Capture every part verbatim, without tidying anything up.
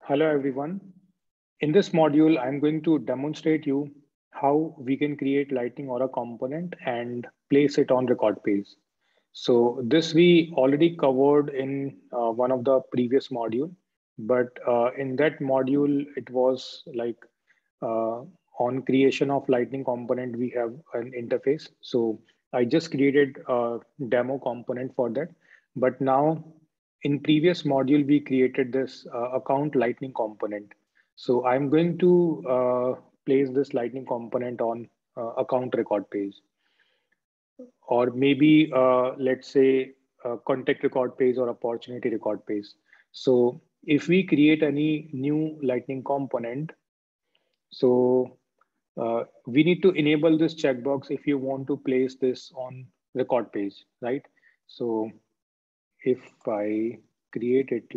Hello everyone. In this module, I'm going to demonstrate you how we can create Lightning Aura component and place it on record page. So this we already covered in uh, one of the previous module, but uh, in that module, it was like uh, on creation of Lightning component, we have an interface. So I just created a demo component for that. But now in previous module, we created this uh, account Lightning component. So I'm going to uh, place this Lightning component on uh, account record page, or maybe uh, let's say uh, contact record page or opportunity record page. So if we create any new Lightning component, so uh, we need to enable this checkbox if you want to place this on record page, right? So if I create it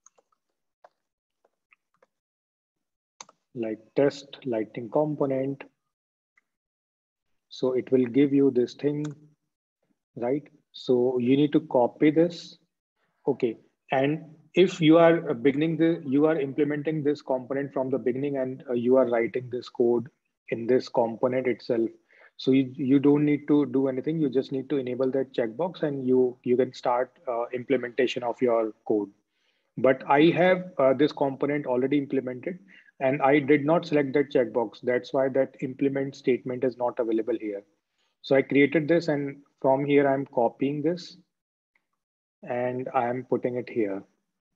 like test Lightning component, so it will give you this thing, right? So you need to copy this. Okay. And if you are beginning the, you are implementing this component from the beginning and uh, you are writing this code in this component itself. So you, you don't need to do anything. You just need to enable that checkbox and you, you can start uh, implementation of your code. But I have uh, this component already implemented and I did not select that checkbox. That's why that implement statement is not available here. So I created this and from here I'm copying this and I'm putting it here.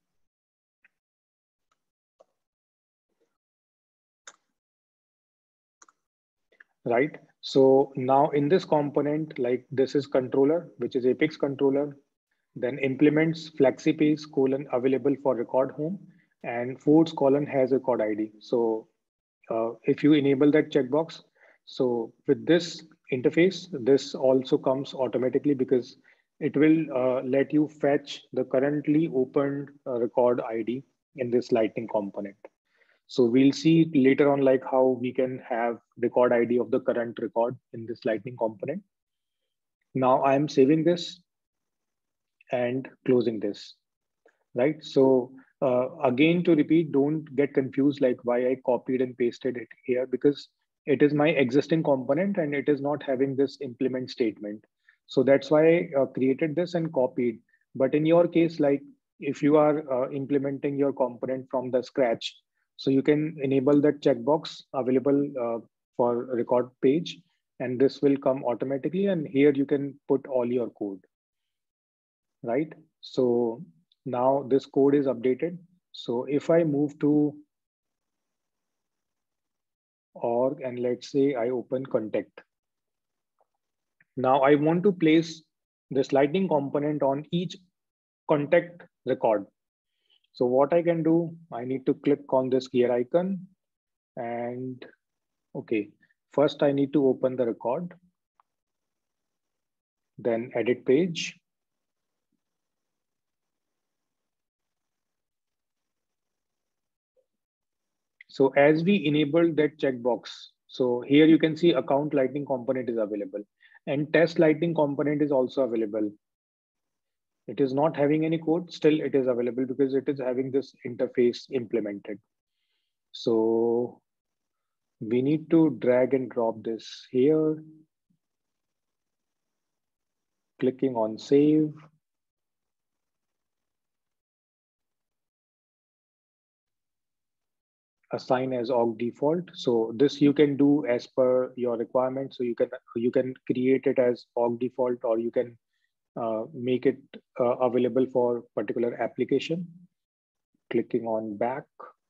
Right? So now in this component, like this is controller, which is Apex controller, then implements FlexiPace colon available for record home and Force colon has record I D. So uh, if you enable that checkbox, so with this interface, this also comes automatically because it will uh, let you fetch the currently opened uh, record I D in this Lightning component. So we'll see later on like how we can have record I D of the current record in this Lightning component. Now I'm saving this and closing this, right? So uh, again, to repeat, don't get confused like why I copied and pasted it here because it is my existing component and it is not having this implement statement. So that's why I uh, created this and copied. But in your case, like if you are uh, implementing your component from the scratch, so you can enable that checkbox available uh, for record page, and this will come automatically. And here you can put all your code, right? So now this code is updated. So if I move to org and let's say I open contact. Now I want to place this Lightning component on each contact record. So what I can do, I need to click on this gear icon and okay, first I need to open the record, then edit page. So as we enable that checkbox, so here you can see account Lightning component is available and test Lightning component is also available. It is not having any code, still it is available because it is having this interface implemented. So we need to drag and drop this here, clicking on save. Assign as org default. So this you can do as per your requirement. So you can you can create it as org default, or you can uh, make it uh, available for particular application. Clicking on back.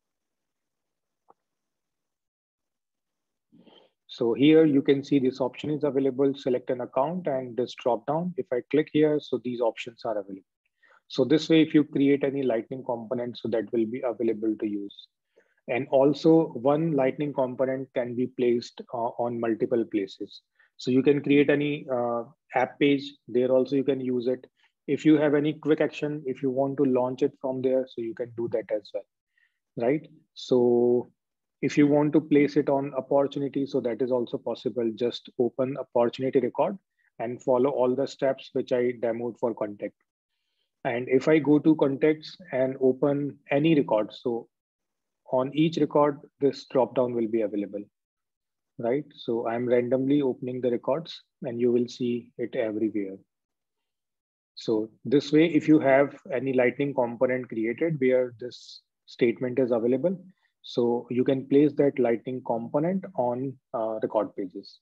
So here you can see this option is available. Select an account and this drop down. If I click here, so these options are available. So this way, if you create any Lightning component, so that will be available to use. And also one Lightning component can be placed uh, on multiple places. So you can create any uh, app page there also you can use it. If you have any quick action, if you want to launch it from there, so you can do that as well, right? So if you want to place it on opportunity, so that is also possible. Just open opportunity record and follow all the steps which I demoed for contact. And if I go to contacts and open any record, so on each record, this dropdown will be available, right? So I'm randomly opening the records and you will see it everywhere. So this way, if you have any Lightning component created where this statement is available, so you can place that Lightning component on uh, record pages.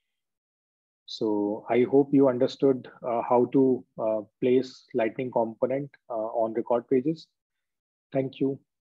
So I hope you understood uh, how to uh, place Lightning component uh, on record pages. Thank you.